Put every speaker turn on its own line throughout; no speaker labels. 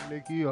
हमले की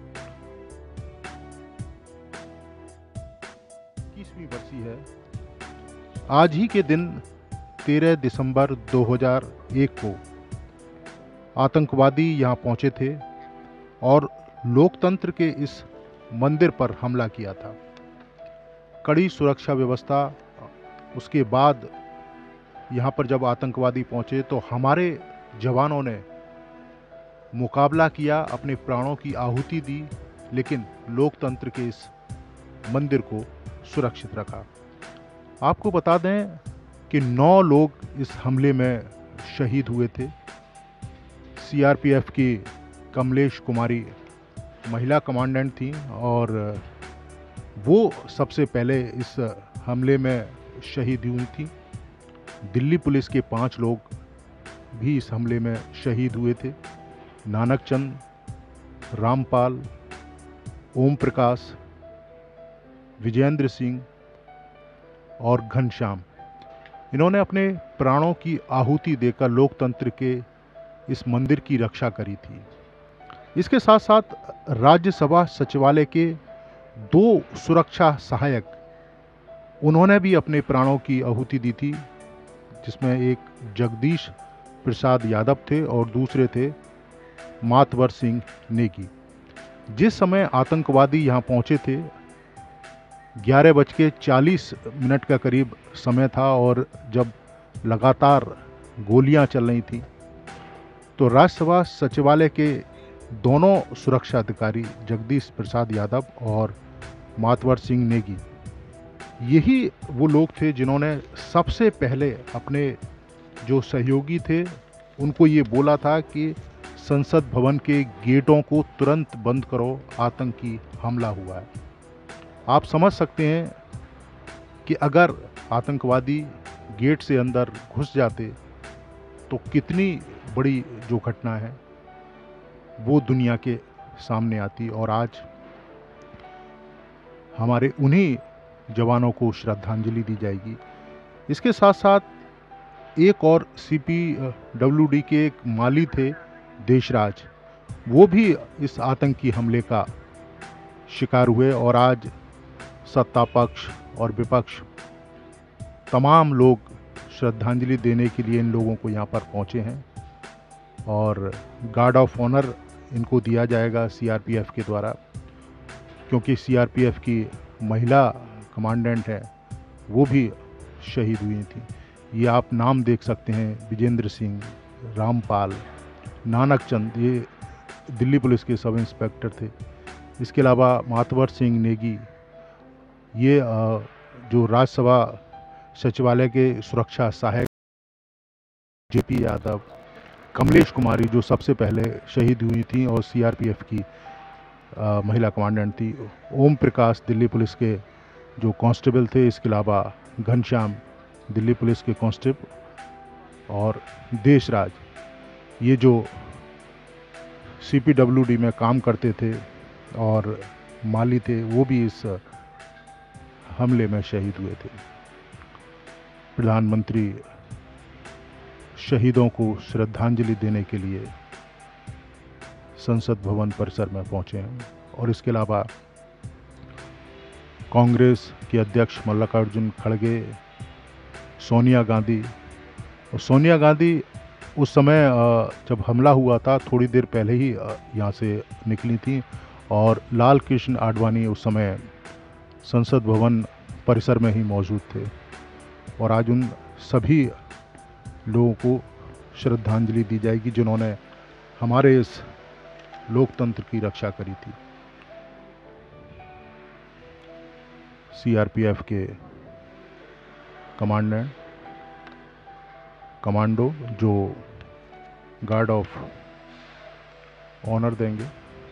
21वीं बरसी है। आज ही के दिन 13 दिसंबर 2001 को आतंकवादी यहाँ पहुंचे थे और लोकतंत्र के इस मंदिर पर हमला किया था। कड़ी सुरक्षा व्यवस्था, उसके बाद यहाँ पर जब आतंकवादी पहुंचे तो हमारे जवानों ने मुकाबला किया, अपने प्राणों की आहुति दी, लेकिन लोकतंत्र के इस मंदिर को सुरक्षित रखा। आपको बता दें कि 9 लोग इस हमले में शहीद हुए थे। सीआरपीएफ की कमलेश कुमारी महिला कमांडेंट थी और वो सबसे पहले इस हमले में शहीद हुई थी। दिल्ली पुलिस के 5 लोग भी इस हमले में शहीद हुए थे। नानक चंद, रामपाल, ओम प्रकाश, विजेंद्र सिंह और घनश्याम, इन्होंने अपने प्राणों की आहुति देकर लोकतंत्र के इस मंदिर की रक्षा करी थी। इसके साथ साथ राज्यसभा सचिवालय के 2 सुरक्षा सहायक, उन्होंने भी अपने प्राणों की आहुति दी थी, जिसमें एक जगदीश प्रसाद यादव थे और दूसरे थे मातवर सिंह नेगी। जिस समय आतंकवादी यहाँ पहुंचे थे 11:40 का करीब समय था और जब लगातार गोलियां चल रही थी तो राज्यसभा सचिवालय के दोनों सुरक्षा अधिकारी जगदीश प्रसाद यादव और मातवर सिंह नेगी, यही वो लोग थे जिन्होंने सबसे पहले अपने जो सहयोगी थे उनको ये बोला था कि संसद भवन के गेटों को तुरंत बंद करो, आतंकी हमला हुआ है। आप समझ सकते हैं कि अगर आतंकवादी गेट से अंदर घुस जाते तो कितनी बड़ी जो घटना है वो दुनिया के सामने आती, और आज हमारे उन्हीं जवानों को श्रद्धांजलि दी जाएगी। इसके साथ साथ एक और CPWD के एक माली थे देशराज, वो भी इस आतंकी हमले का शिकार हुए और आज सत्ता पक्ष और विपक्ष तमाम लोग श्रद्धांजलि देने के लिए इन लोगों को यहाँ पर पहुँचे हैं और गार्ड ऑफ ऑनर इनको दिया जाएगा CRPF के द्वारा, क्योंकि CRPF की महिला कमांडेंट है वो भी शहीद हुई थी। ये आप नाम देख सकते हैं, विजेंद्र सिंह, रामपाल, नानक चंद, ये दिल्ली पुलिस के सब इंस्पेक्टर थे। इसके अलावा मातवर सिंह नेगी, ये जो राज्यसभा सचिवालय के सुरक्षा सहायक JP यादव, कमलेश कुमारी जो सबसे पहले शहीद हुई थी और CRPF की महिला कमांडेंट थी, ओम प्रकाश दिल्ली पुलिस के जो कांस्टेबल थे, इसके अलावा घनश्याम दिल्ली पुलिस के कांस्टेबल और देशराज, ये जो CPWD में काम करते थे और माली थे, वो भी इस हमले में शहीद हुए थे। प्रधानमंत्री शहीदों को श्रद्धांजलि देने के लिए संसद भवन परिसर में पहुंचे हैं और इसके अलावा कांग्रेस के अध्यक्ष मल्लिकार्जुन खड़गे, सोनिया गांधी, और सोनिया गांधी उस समय जब हमला हुआ था थोड़ी देर पहले ही यहाँ से निकली थी और लाल कृष्ण आडवाणी उस समय संसद भवन परिसर में ही मौजूद थे और आज उन सभी लोगों को श्रद्धांजलि दी जाएगी जिन्होंने हमारे इस लोकतंत्र की रक्षा करी थी। CRPF के कमांडेंट, कमांडो जो गार्ड ऑफ ऑनर देंगे।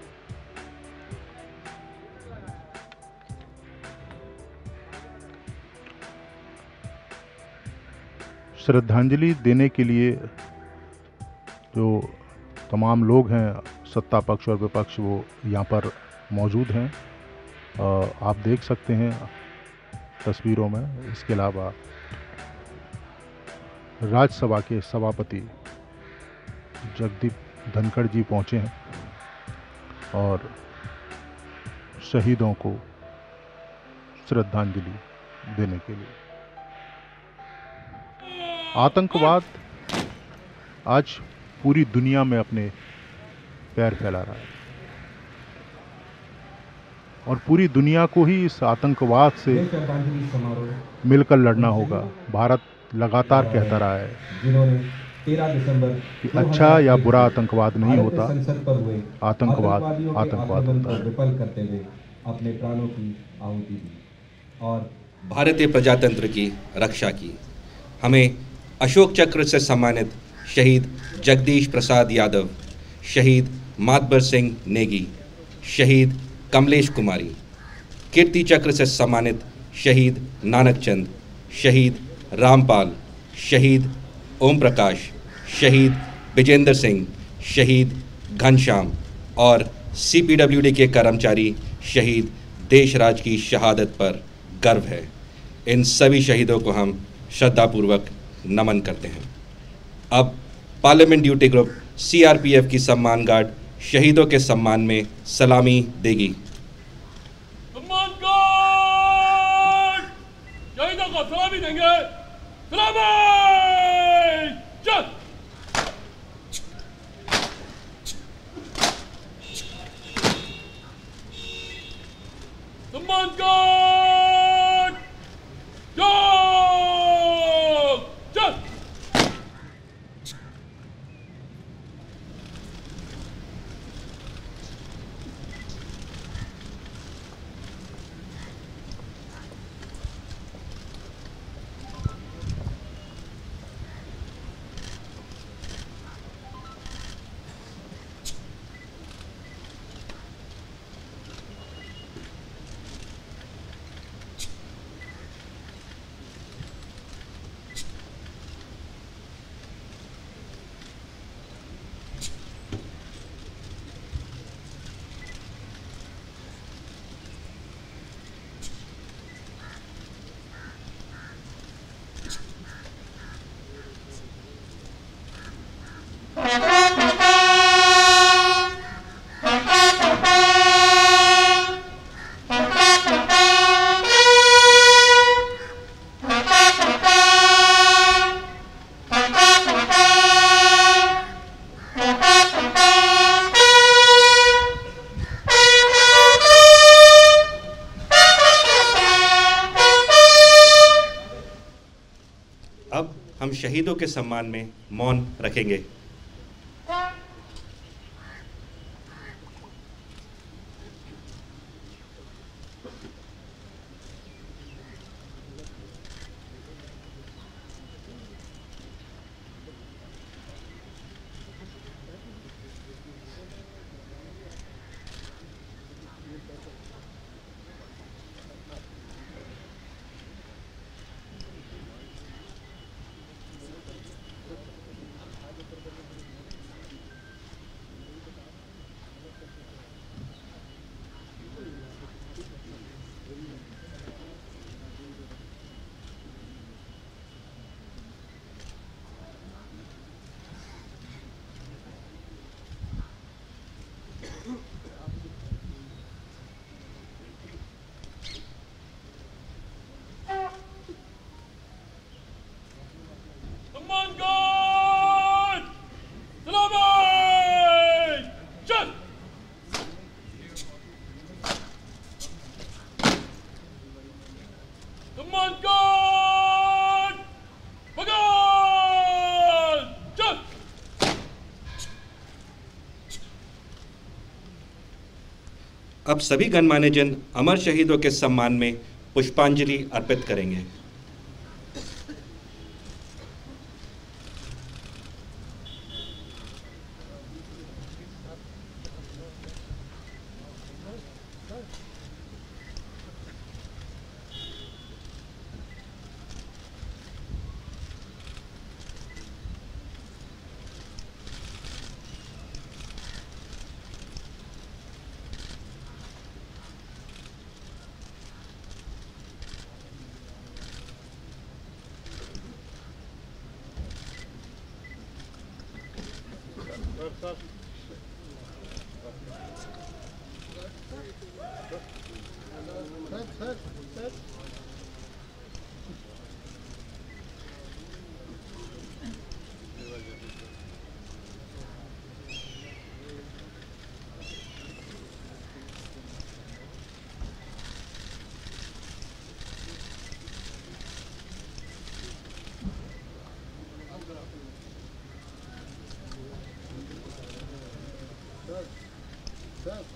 श्रद्धांजलि देने के लिए जो तमाम लोग हैं, सत्ता पक्ष और विपक्ष, वो यहाँ पर मौजूद हैं, आप देख सकते हैं तस्वीरों में। इसके अलावा राज्यसभा के सभापति जगदीप धनखड़ जी पहुँचे हैं और शहीदों को श्रद्धांजलि देने के लिए। आतंकवाद आज पूरी दुनिया में अपने पैर फैला रहा है और पूरी दुनिया को ही इस आतंकवाद से मिलकर लड़ना होगा। भारत लगातार कहता रहा है
जिन्होंने 13 दिसंबर
कि अच्छा या बुरा आतंकवाद नहीं होता,
संसद पर हुए
आतंकवाद
आतंकवाद
होता है।
विफल करते हुए अपने प्राणों की आहुति दी और
भारतीय प्रजातंत्र की रक्षा की। हमें अशोक चक्र से सम्मानित शहीद जगदीश प्रसाद यादव, शहीद मातबर सिंह नेगी, शहीद कमलेश कुमारी, कीर्ति चक्र से सम्मानित शहीद नानक चंद, शहीद रामपाल, शहीद ओम प्रकाश, शहीद विजेंद्र सिंह, शहीद घनश्याम और CPWD के कर्मचारी शहीद देशराज की शहादत पर गर्व है। इन सभी शहीदों को हम श्रद्धापूर्वक नमन करते हैं। अब पार्लियामेंट ड्यूटी ग्रुप CRPF की सम्मान गार्ड शहीदों के सम्मान में सलामी देगी।
सम्मान गार्ड शहीदों को सलामी देंगे। सलामी चल। सम्मान गार्ड चल।
अब हम शहीदों के सम्मान में मौन रखेंगे।
सम्मान गार्ड सलामी चल। सम्मान गार्ड बगाल चल।
अब सभी गणमान्य जन अमर शहीदों के सम्मान में पुष्पांजलि अर्पित करेंगे।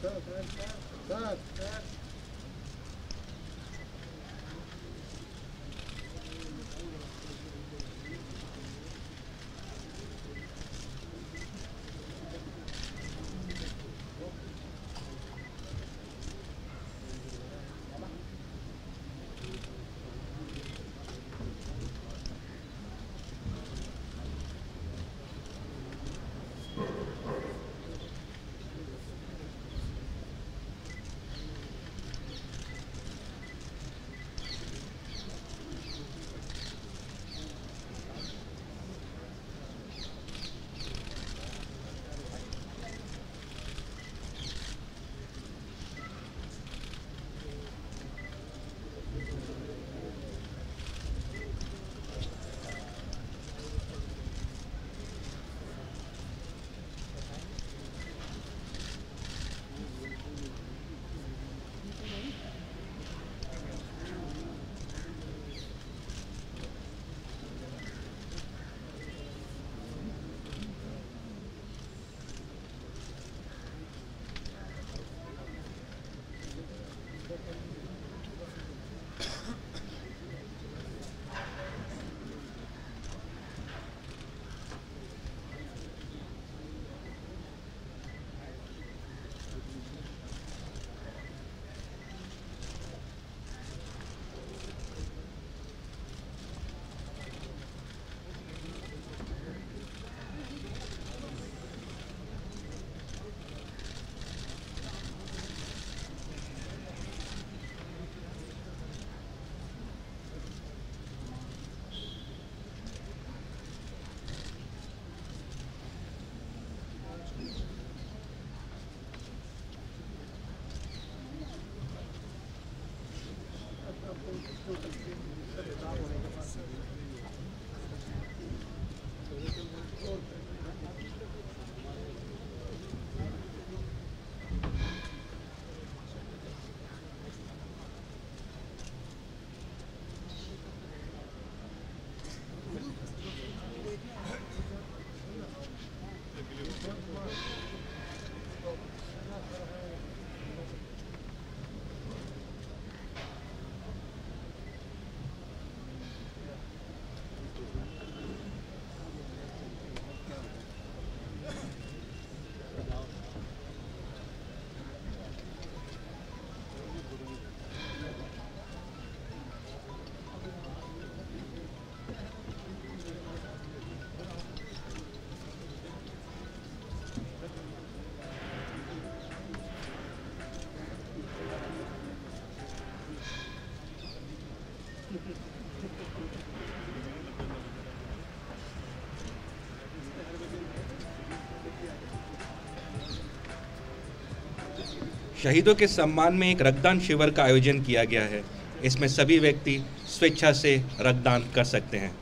शहीदों के सम्मान में एक रक्तदान शिविर का आयोजन किया गया है। इसमें सभी व्यक्ति स्वेच्छा से रक्तदान कर सकते हैं।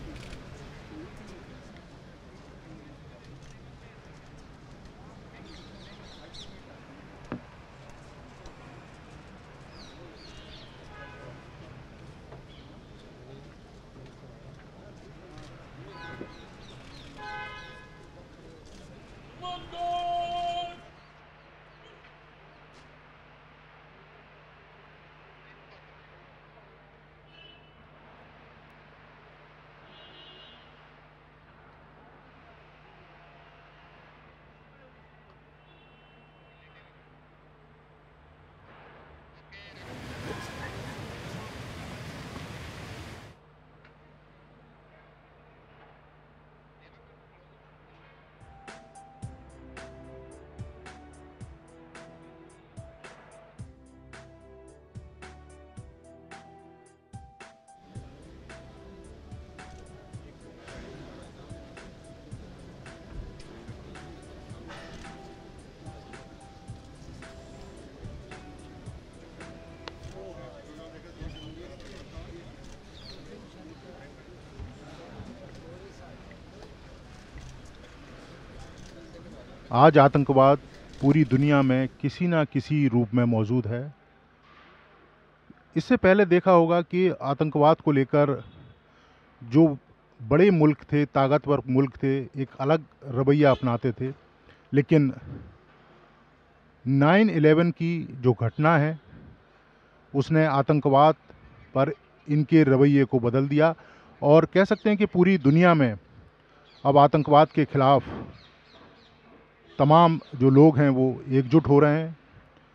आज आतंकवाद पूरी दुनिया में किसी ना किसी रूप में मौजूद है। इससे पहले देखा होगा कि आतंकवाद को लेकर जो बड़े मुल्क थे, ताकतवर मुल्क थे, एक अलग रवैया अपनाते थे। लेकिन 9/11 की जो घटना है उसने आतंकवाद पर इनके रवैये को बदल दिया और कह सकते हैं कि पूरी दुनिया में अब आतंकवाद के खिलाफ तमाम जो लोग हैं वो एकजुट हो रहे हैं।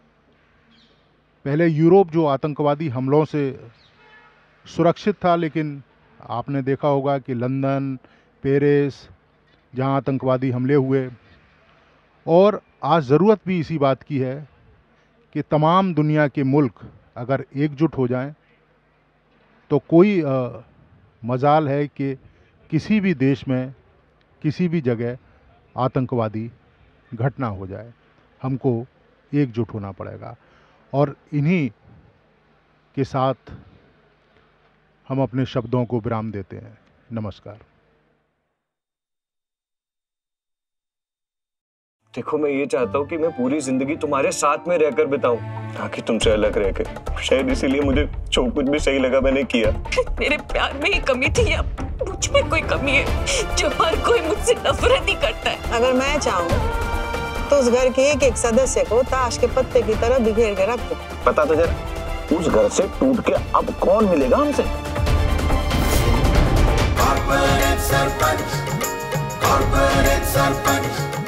पहले यूरोप जो आतंकवादी हमलों से सुरक्षित था, लेकिन आपने देखा होगा कि लंदन, पेरिस, जहां आतंकवादी हमले हुए, और आज ज़रूरत भी इसी बात की है कि तमाम दुनिया के मुल्क अगर एकजुट हो जाएं तो कोई मजाल है कि किसी भी देश में किसी भी जगह आतंकवादी घटना हो जाए। हमको एकजुट होना पड़ेगा और इन्हीं के साथ हम अपने शब्दों को विराम देते हैं। नमस्कार।
देखो, मैं ये चाहता हूँ कि मैं पूरी जिंदगी तुम्हारे साथ में रहकर बिताऊं, ताकि तुमसे अलग रह के। शायद इसीलिए मुझे जो कुछ भी सही लगा मैंने किया।
मेरे प्यार में ही कमी थी या मुझ में कोई कमी है जो हर कोई मुझसे नफरत ही करता है?
अगर मैं चाहूँ तो उस घर के एक एक सदस्य को ताश के पत्ते की तरह बिखेर के रख दूं।
पता तो जरा, उस घर से टूट के अब कौन मिलेगा हमसे?
Corporate sarpanch, corporate sarpanch.